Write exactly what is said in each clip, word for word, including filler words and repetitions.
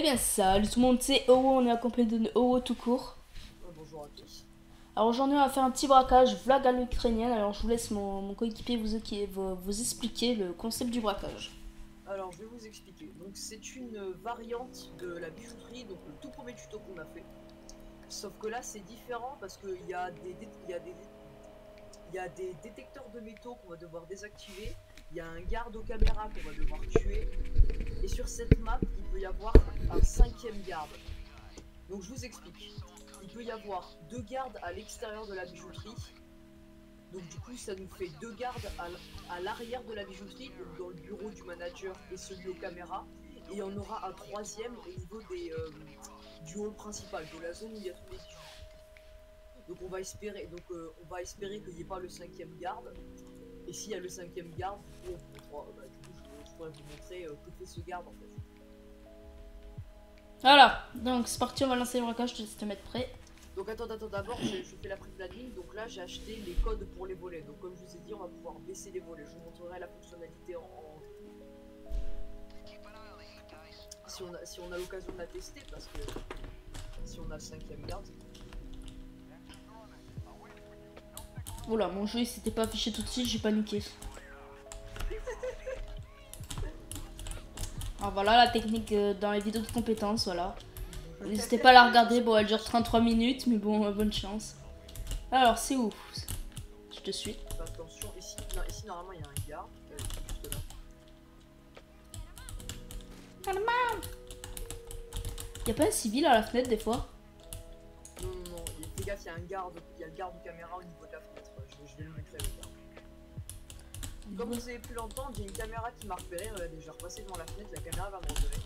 bien, salut tout le monde, c'est Euro, on est accompagné de Euro tout court. Euh, bonjour à tous. Alors aujourd'hui on va faire un petit braquage, vlog à l'ukrainienne, alors je vous laisse mon, mon coéquipier vous, vous, vous expliquer le concept du braquage. Alors je vais vous expliquer. Donc c'est une variante de la bijouterie, donc le tout premier tuto qu'on a fait. Sauf que là c'est différent parce qu'il y a des, il y a des, il y a des détecteurs de métaux qu'on va devoir désactiver. Il y a un garde aux caméras qu'on va devoir tuer. Et sur cette map, il peut y avoir un cinquième garde. Donc je vous explique. Il peut y avoir deux gardes à l'extérieur de la bijouterie. Donc du coup ça nous fait deux gardes à l'arrière de la bijouterie, donc dans le bureau du manager et celui aux caméras. Et on aura un troisième au niveau des, euh, du hall principal, de la zone où il y a tous les bijoux. Donc on va espérer, donc euh, on va espérer qu'il n'y ait pas le cinquième garde. Et s'il y a le cinquième garde, bon, bon, bah, du coup je, je pourrais vous montrer euh, que fait ce garde en fait. Voilà, donc c'est parti, on va lancer le braquage, je te laisse te mettre prêt. Donc attends, attends, d'abord je, je fais la pré-planning, donc là j'ai acheté les codes pour les volets. Donc comme je vous ai dit, on va pouvoir baisser les volets. Je vous montrerai la fonctionnalité en... en... Si on a, si on a l'occasion de la tester, parce que si on a le cinquième garde... Oula, mon jeu il s'était pas affiché tout de suite, j'ai paniqué. Alors voilà la technique euh, dans les vidéos de compétences, voilà. N'hésitez pas à la regarder, bon elle dure trente-trois minutes, mais bon, euh, bonne chance. Alors c'est où? Je te suis. Attention, ici, non, ici normalement il y a un garde, euh, juste là. Y'a pas un civil à la fenêtre des fois? Non, non, non, fais gaffe, il y a un garde, il y a le garde de caméra au niveau de la fenêtre. Je, je vais le montrer le garde. Comme vous avez pu l'entendre, j'ai une caméra qui m'a repéré, regardez, je vais repasser devant la fenêtre, la caméra va me repérer.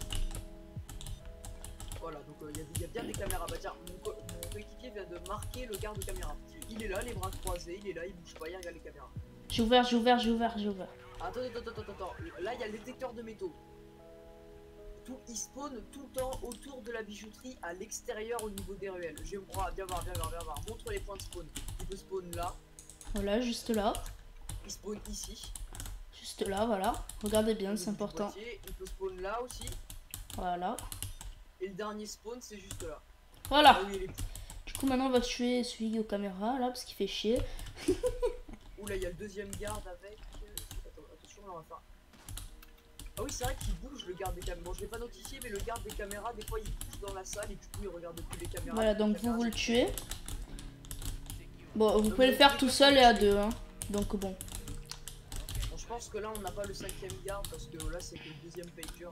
Voilà, donc il euh, y, y a bien des caméras. Bah tiens, mon, co mon coéquipier vient de marquer le garde de caméra. Il est là, les bras croisés, il est là, il bouge pas, il regarde les caméras. J'ai ouvert, j'ai ouvert, j'ai ouvert, j'ai ouvert. Attends, attends, attends, attends, attends. Là, il y a le détecteur de métaux. Tout, il spawn tout le temps autour de la bijouterie, à l'extérieur au niveau des ruelles. J'ai oh, viens voir, viens voir, viens voir. Montre les points de spawn. Il peut spawn là. Voilà, juste là. Il spawn ici. Juste là, voilà. Regardez bien, c'est important. Boîtier. Il peut spawn là aussi. Voilà. Et le dernier spawn, c'est juste là. Voilà. Ah oui, est... Du coup, maintenant, on va tuer celui aux caméras, là, parce qu'il fait chier. Ouh là, il y a le deuxième garde avec... Attends, attention, là, on va faire... Ah oui, c'est vrai qu'il bouge, le garde des caméras. Bon, je l'ai pas notifié, mais le garde des caméras, des fois, il bouge dans la salle et du coup, il regarde plus les caméras. Voilà, donc caméras, vous, vous le tuez. Bon, vous donc, pouvez le faire tout seul et à deux, hein. Donc, bon. Bon, je pense que là, on n'a pas le cinquième garde, parce que là, c'est que le deuxième pager.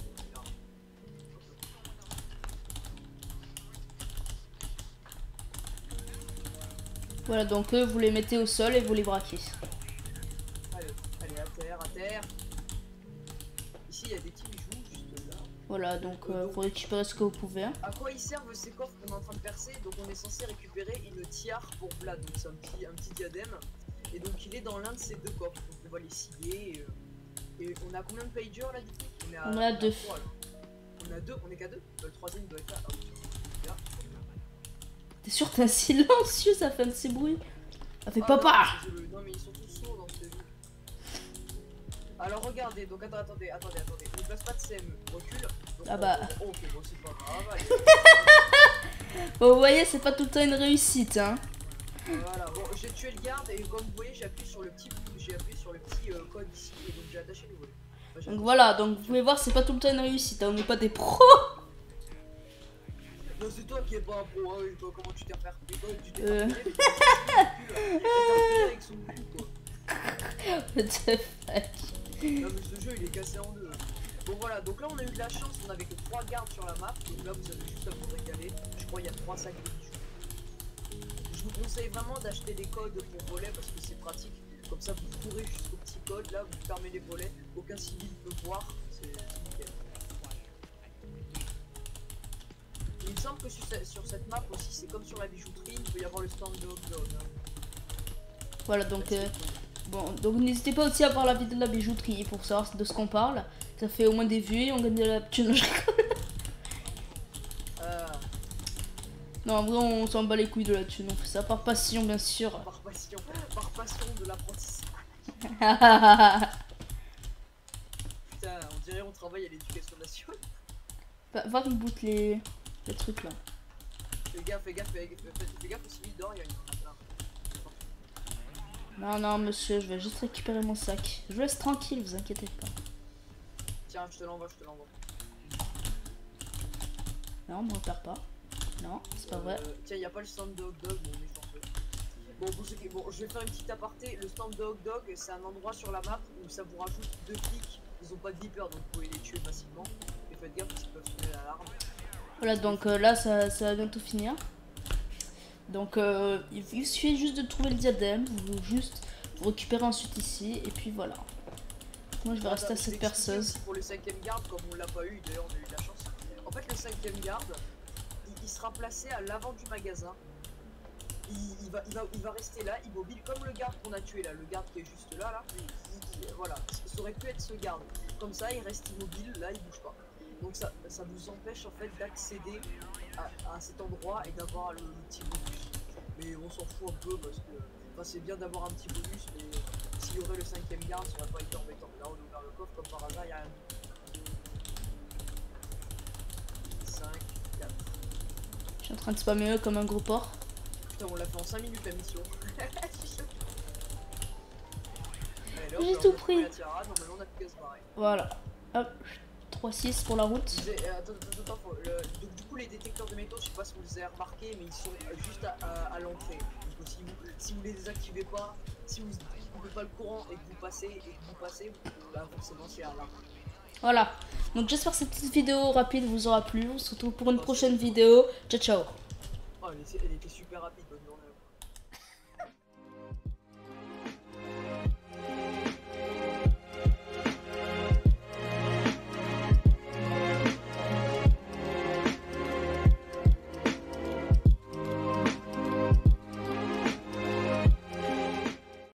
Voilà, donc eux, vous les mettez au sol et vous les braquez. Allez, allez, à terre, à terre. Ici, il y a des petits bijoux, juste là. Voilà, donc euh, vous récupérez ce que vous pouvez. Hein. À quoi ils servent ces coffres qu'on est en train de percer? Donc on est censé récupérer une tiare pour Vlad, donc c'est un petit, un petit diadème. Et donc il est dans l'un de ces deux coffres, donc on va les scier. Et, et on a combien de pagers là du coup? On est à, on a deux. trois, on a deux, on est qu'à deux. Le troisième doit être là. Ah, oui. T'es sûr que t'es silencieux, ça fait un de ces bruits? Ça fait ah, papa. Non, non mais ils sont tous sourds dans ce jeu. Alors regardez, donc attends, attendez, attendez, attendez. Ne place pas de C M E, recule. Donc, ah bah. Oh, ok, bon c'est pas grave. Bon, vous voyez, c'est pas tout le temps une réussite, hein. Voilà, bon, j'ai tué le garde et comme vous voyez, j'ai appuyé sur le petit, j'ai appuyé sur le petit euh, code ici et donc j'ai attaché le volet. Enfin, donc voilà, donc vous pouvez voir, c'est pas tout le temps une réussite, hein. On n'est pas des pros. Non, c'est toi qui es pas un pro, hein, comment tu t'es refaire tu t'es euh... avec son cul, quoi. What the fuck. Non mais ce jeu il est cassé en deux. Bon voilà, donc là on a eu de la chance, on avait que trois gardes sur la map, donc là vous avez juste à vous régaler. Je crois qu'il y a trois sacs de bijoux. Je vous conseille vraiment d'acheter des codes pour volets parce que c'est pratique. Comme ça vous courez jusqu'au petit code, là vous fermez les volets, aucun civil peut voir, c'est nickel. Il me semble que sur, sur cette map aussi, c'est comme sur la bijouterie, il peut y avoir le stand de hot dog. Hein. Voilà, donc euh, bon, donc n'hésitez pas aussi à voir la vidéo de la bijouterie pour savoir de ce qu'on parle. Ça fait au moins des vues, on gagne de la thune. euh... Non, en vrai, on s'en bat les couilles de la thune. On fait ça par passion, bien sûr. Par passion, par passion de l'apprentissage. Putain, on dirait on travaille à l'éducation nationale. Va voir, il boot les... les trucs là. Fais gaffe, fais gaffe, fais gaffe, fais, fais gaffe aussi, il dort, il y a une... Non, non, monsieur, je vais juste récupérer mon sac. Je vous laisse tranquille, vous inquiétez pas. Tiens, je te l'envoie, je te l'envoie. Non, on me repère pas. Non, c'est pas Euh, vrai. Tiens, il n'y a pas le stand de hot dog, mais on est chanceux. Bon, pour ceux qui... bon, je vais faire une petite aparté. Le stand de hot dog, c'est un endroit sur la map où ça vous rajoute deux flics. Ils ont pas de viper, donc vous pouvez les tuer facilement. Et faites gaffe parce qu'ils peuvent sonner l'alarme. Voilà, donc euh, là, ça, ça va bientôt finir. Donc, euh, il, il suffit juste de trouver le diadème. Vous juste vous récupérez ensuite ici. Et puis voilà. Moi, je vais rester à Je vais cette expliquer perceuse. aussi pour le cinquième garde, comme on l'a pas eu, d'ailleurs on a eu de la chance. En fait, le cinquième garde, il, il sera placé à l'avant du magasin. Il, il, va, il, va, il va rester là, immobile, comme le garde qu'on a tué là, le garde qui est juste là, là. Il, il- voilà, ça aurait pu être ce garde. Comme ça, il reste immobile, là, il bouge pas. Donc ça, ça vous empêche en fait d'accéder à, à cet endroit et d'avoir le, le petit bonus. Mais on s'en fout un peu parce que enfin, c'est bien d'avoir un petit bonus, mais s'il y aurait le cinquième garde, ça aurait pas été embêtant. Là, on a ouvert le coffre, comme par hasard, il y a rien. cinq, quatre. Je suis en train de spammer eux comme un gros porc. Putain, on l'a fait en cinq minutes la mission. J'ai tout pris. La tiara, normalement, on a plus qu'à se barrer. Voilà. Hop. trois six pour la route. Disais, euh, attends, attends, attends, faut, le, donc, du coup, les détecteurs de métaux, je sais pas si vous les avez remarqués, mais ils sont euh, juste à, à, à l'entrée. Donc, si vous, si vous les désactivez pas, si vous ne coupez pas le courant et que vous passez, et que vous passez, bah forcément, c'est à l'arme. Voilà. Donc, j'espère que cette petite vidéo rapide vous aura plu. On se retrouve pour une prochaine vidéo. Ciao, ciao. Oh, elle, était, elle était super rapide, bonne journée.